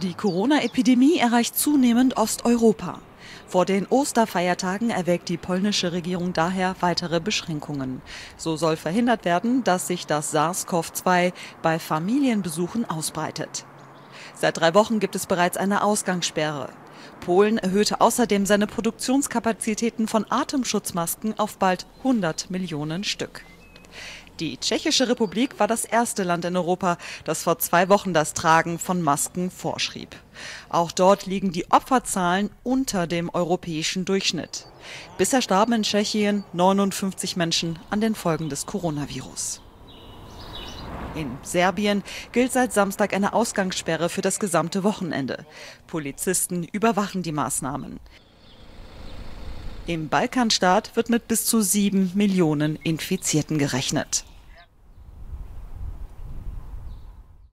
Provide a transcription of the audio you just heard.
Die Corona-Epidemie erreicht zunehmend Osteuropa. Vor den Osterfeiertagen erwägt die polnische Regierung daher weitere Beschränkungen. So soll verhindert werden, dass sich das SARS-CoV-2 bei Familienbesuchen ausbreitet. Seit 3 Wochen gibt es bereits eine Ausgangssperre. Polen erhöhte außerdem seine Produktionskapazitäten von Atemschutzmasken auf bald 100 Millionen Stück. Die Tschechische Republik war das erste Land in Europa, das vor 2 Wochen das Tragen von Masken vorschrieb. Auch dort liegen die Opferzahlen unter dem europäischen Durchschnitt. Bisher starben in Tschechien 59 Menschen an den Folgen des Coronavirus. In Serbien gilt seit Samstag eine Ausgangssperre für das gesamte Wochenende. Polizisten überwachen die Maßnahmen. Im Balkanstaat wird mit bis zu 7 Millionen Infizierten gerechnet.